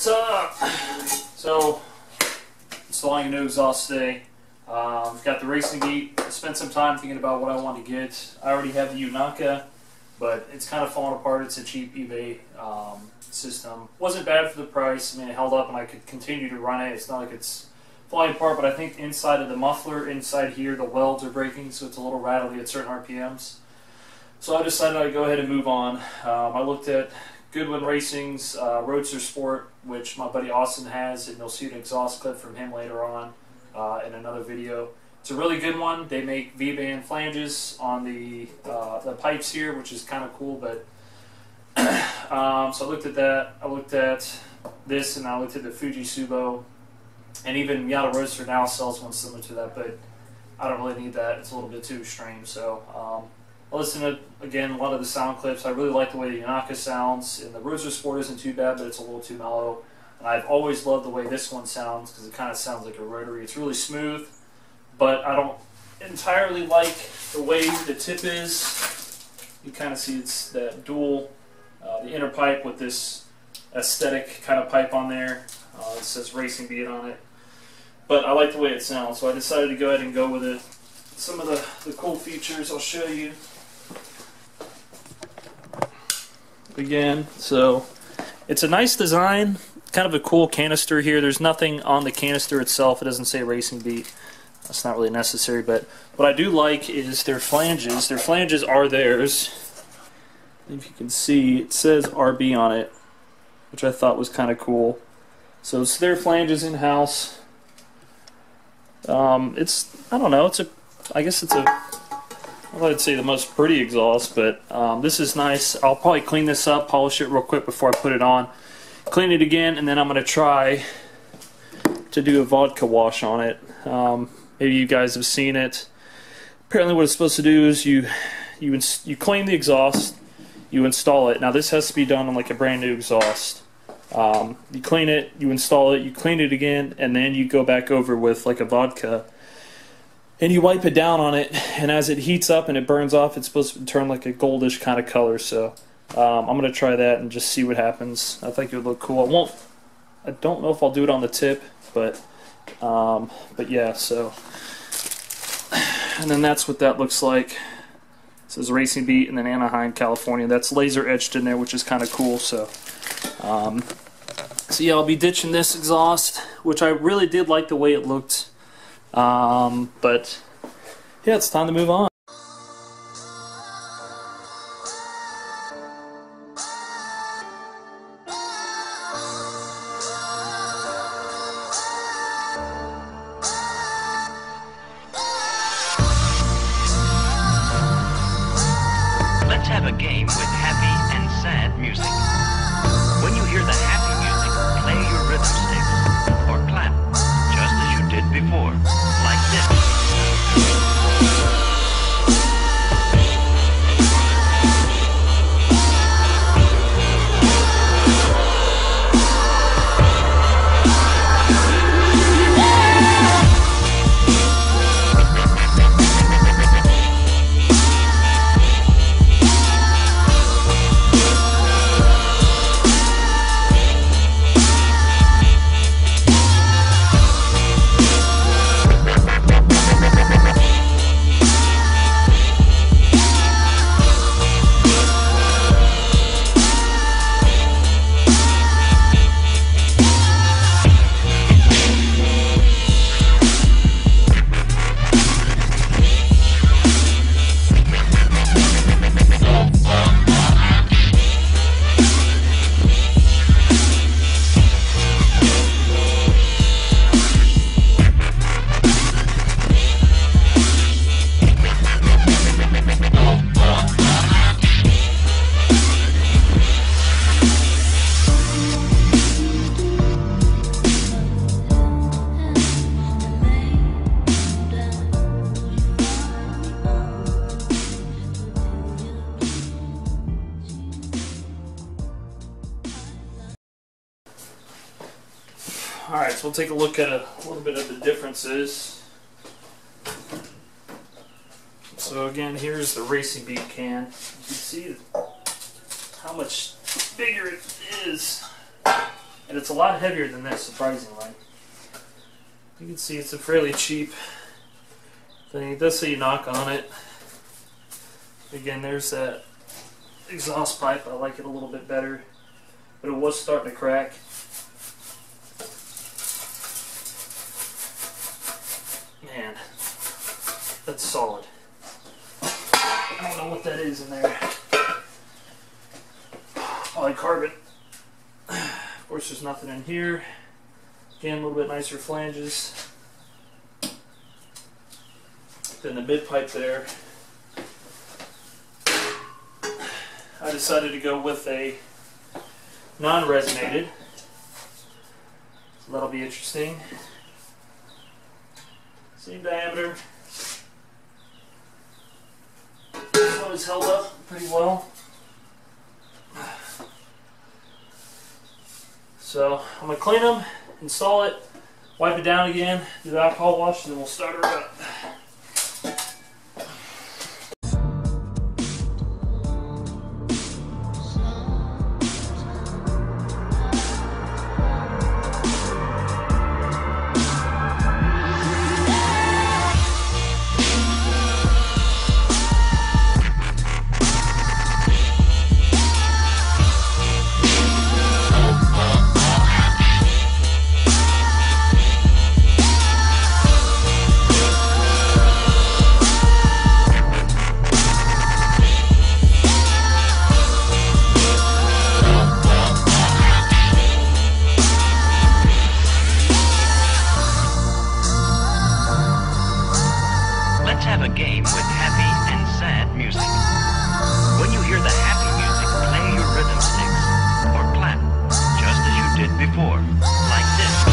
What's up? So, installing a new exhaust today. Got the racing beat. I spent some time thinking about what I want to get. I already have the Unaka, but it's kind of falling apart. It's a cheap eBay system. Wasn't bad for the price. I mean, it held up and I could continue to run it. It's not like it's falling apart, but I think inside of the muffler, inside here, the welds are breaking, so it's a little rattly at certain RPMs. So I decided I'd go ahead and move on. I looked at Goodwin Racing's Roadster Sport, which my buddy Austin has, and you'll see an exhaust clip from him later on in another video. It's a really good one. They make V-band flanges on the pipes here, which is kind of cool. But so I looked at that. I looked at this, and I looked at the Fuji Subo, and even Miata Roadster now sells one similar to that. But I don't really need that. It's a little bit too extreme. So I listened to, again, a lot of the sound clips. I really like the way the Unaka sounds, and the Roadster Sport isn't too bad, but it's a little too mellow. And I've always loved the way this one sounds, because it kind of sounds like a rotary. It's really smooth, but I don't entirely like the way the tip is. You kind of see it's that dual, the inner pipe with this aesthetic kind of pipe on there. It says Racing Beat on it. But I like the way it sounds, so I decided to go ahead and go with it. Some of the cool features I'll show you. Again, so it's a nice design, kind of a cool canister here. There's nothing on the canister itself. It doesn't say Racing Beat. That's not really necessary, but what I do like is their flanges. Their flanges are theirs. If you can see, it says RB on it, which I thought was kind of cool. So it's their flanges in-house. It's, I don't know, I guess it's I'd say the most pretty exhaust, but this is nice. I'll probably clean this up, polish it real quick before I put it on. Clean it again, and then I'm going to try to do a vodka wash on it. Maybe you guys have seen it. Apparently what it's supposed to do is you clean the exhaust, you install it. Now this has to be done on like a brand new exhaust. You clean it, you install it, you clean it again, and then you go back over with like a vodka. And you wipe it down on it, and as it heats up and it burns off, it's supposed to turn like a goldish kind of color. So I'm going to try that and just see what happens. I think it would look cool. I don't know if I'll do it on the tip, but yeah. So, and then that's what that looks like. It says Racing Beat, and then Anaheim, California. That's laser etched in there, which is kind of cool. So, so yeah, I'll be ditching this exhaust, which I really did like the way it looked. But yeah, it's time to move on. Let's have a game with happy and sad music. When you hear the happy music, play your rhythm sticks or clap, just as you did before, like this. Alright, so we'll take a look at a little bit of the differences. So again, here's the Racing Beat can. You can see how much bigger it is. And it's a lot heavier than this, surprisingly. You can see it's a fairly cheap thing. It does say knock on it. Again, there's that exhaust pipe. I like it a little bit better, but it was starting to crack. Man, that's solid. I don't know what that is in there. Polycarbonate. Of course, there's nothing in here. Again, a little bit nicer flanges than the mid pipe there. I decided to go with a non-resonated, so that'll be interesting. Same diameter. This one is held up pretty well. So I'm going to clean them, install it, wipe it down again, do the alcohol wash, and then we'll start her up. Have a game with happy and sad music. When you hear the happy music, play your rhythm sticks or clap, just as you did before, like this.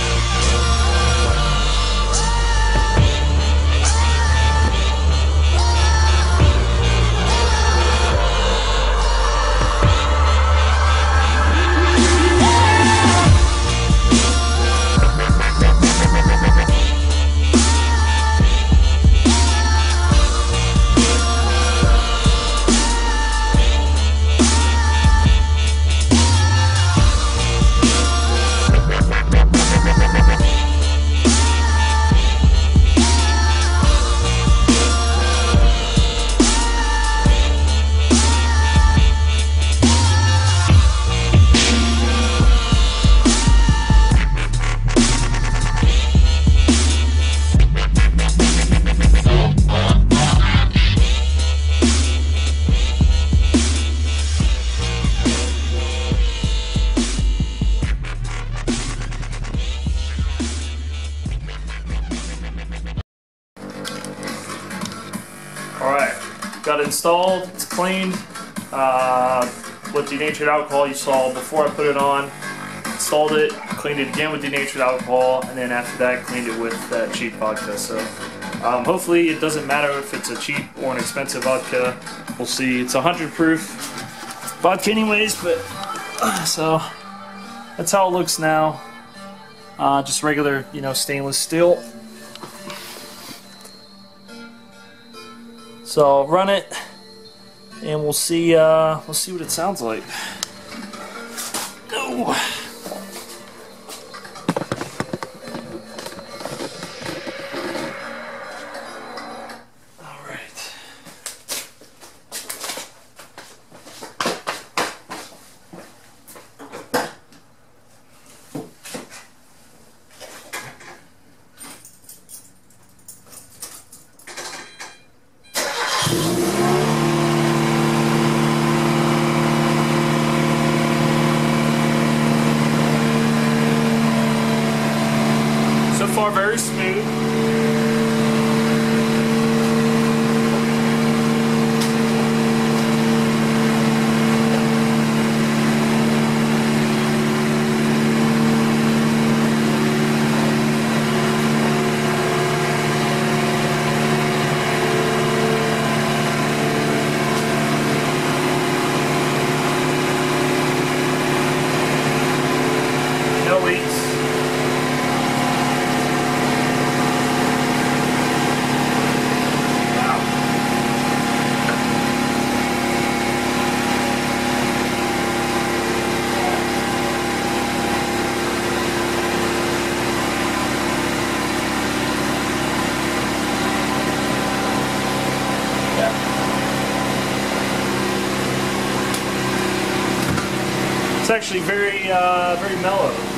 Alright, got it installed, it's cleaned with denatured alcohol you saw before I put it on. Installed it, cleaned it again with denatured alcohol, and then after that cleaned it with that cheap vodka. So hopefully it doesn't matter if it's a cheap or an expensive vodka. We'll see. It's 100 proof vodka anyways, but so that's how it looks now. Just regular, stainless steel. So I'll run it, and we'll see what it sounds like. No. All right. So far, very smooth. No leaks. It's actually very mellow.